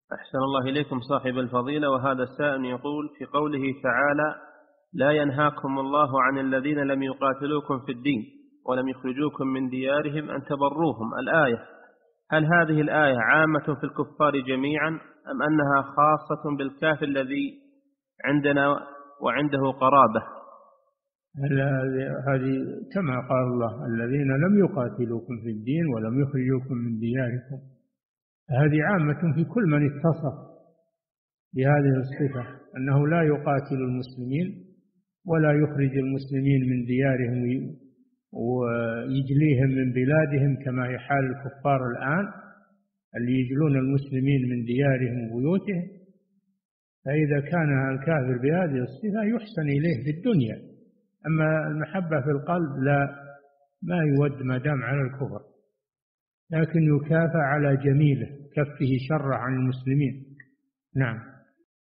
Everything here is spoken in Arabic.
أحسن الله إليكم صاحب الفضيلة. وهذا السائل يقول في قوله تعالى: لا ينهاكم الله عن الذين لم يقاتلوكم في الدين ولم يخرجوكم من ديارهم أن تبروهم، الآية، هل هذه الآية عامة في الكفار جميعا أم أنها خاصة بالكافر الذي عندنا وعنده قرابة؟ هذه كما قال الله: الذين لم يقاتلوكم في الدين ولم يخرجوكم من دياركم. هذه عامة في كل من اتصف بهذه الصفة، أنه لا يقاتل المسلمين ولا يخرج المسلمين من ديارهم ويجليهم من بلادهم كما هي حال الكفار الآن اللي يجلون المسلمين من ديارهم وبيوتهم. فإذا كان الكافر بهذه الصفة يحسن إليه في الدنيا، أما المحبة في القلب لا، ما يود ما دام على الكفر، لكن يكافى على جميله، كفه شر عن المسلمين. نعم.